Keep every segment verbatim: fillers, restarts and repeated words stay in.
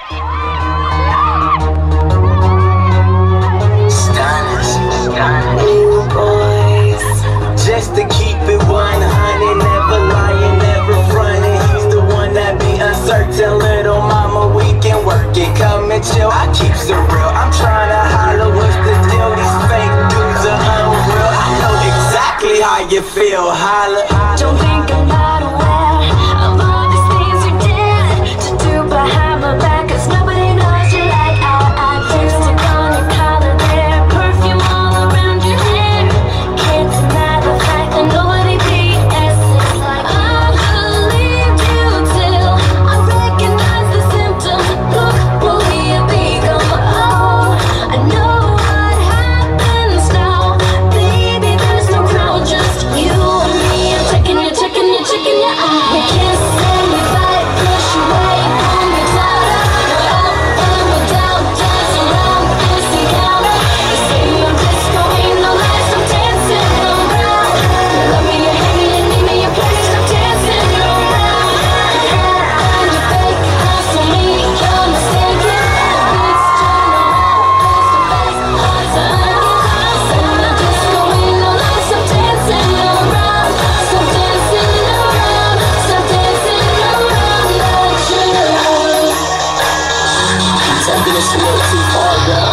Just to keep it one hundred, never lying, never fronting. He's the one that be uncertain. Little mama, we can work it. Come and chill, I keeps it real. I'm trying to holler, what's the deal? These fake dudes are unreal. I know exactly how you feel. Holler. Don't think I'm not aware of all these things you did to do behind my back, 'cause nobody knows you like I, I do. Stick on your collar there, perfume all around your hair. Can't deny the fact that nobody B S is like I believed you till I recognize the symptoms. Look, will we become? Oh, I know what happens now. Baby, there's no crowd, just you and me. I'm checking you, checking you, checking you out. We kiss and we fight, push away, pull me tighter. We're up and we're down, dance around, busy counter. You say I'm disco, ain't no lights, I'm dancing around. You love me, you hate me, you need me, you play, stop dancing around. Find your fake, hustle me, you're mistaken. Beats turn around, face to face, eyes on you. Say I'm disco, ain't no lights, I'm dancing around. Stop dancing around, stop dancing around that you. Taking this a little too far, girl.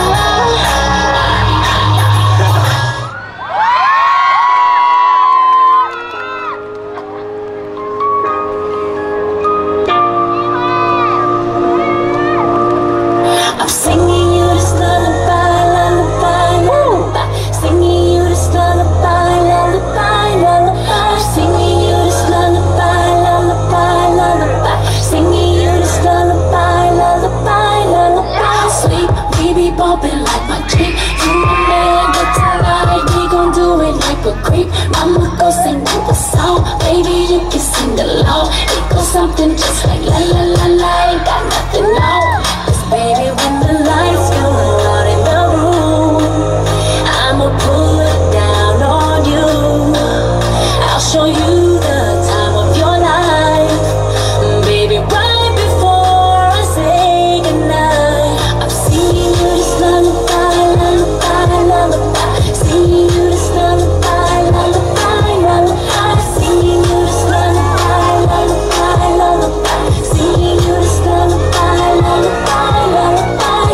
I'm singing you this lullaby, lullaby, lullaby. Singing you this lullaby, lullaby, lullaby. I'm singing you this lullaby, lullaby, lullaby. Singing you this lullaby, lullaby, lullaby. Sweet baby bumping like my Jeep. You and me good tonight, we gon' do it like a creep. Mama go sing you a song, baby you can sing along. It goes something just like la la la la. Ain't got nothing on. 'Cause baby when the lights go out in the room, I'ma pull it down on you. I'll show you the time of your life, baby, right before I say goodnight. I'm singing you this lullaby, lullaby, lullaby. Singing you this lullaby, lullaby, lullaby. Singing you this lullaby, lullaby, lullaby. Singing you this lullaby, lullaby, lullaby.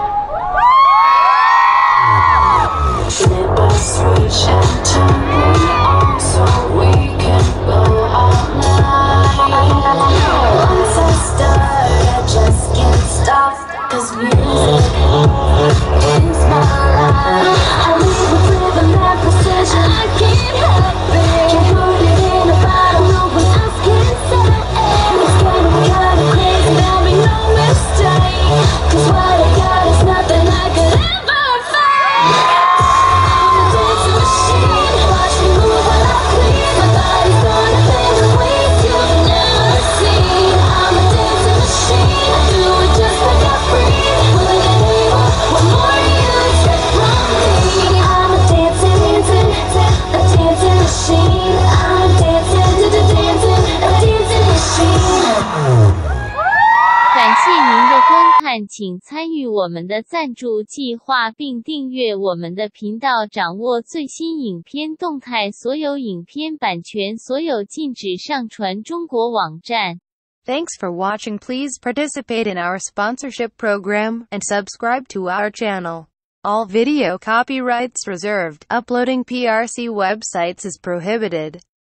Bittersweet champagne on so we can go all night. Once I start, I just can't stop, 'cause music is my life. I live with rhythm and precision, I can't help it. Can't put it in a bottle, no one else can say. It's getting kinda crazy, there'll be no mistake, 'cause what I got is nothing I could ever fake. I'm a dancing machine, watch me move when I please. My body's gonna bend in ways you've never seen. I'm a dancing machine, I do it just like I breathe. Will you need what more do you expect from me? I'm a dancing, dancing, a dancing machine. I'm a dancing, dancing, a dancing machine. 感谢您的观看，请参与我们的赞助计划并订阅我们的频道，掌握最新影片动态。所有影片版权所有禁止上传中国网站。 Thanks for watching. Please participate in our sponsorship program and subscribe to our channel. All video copyrights reserved. Uploading P R C websites is prohibited.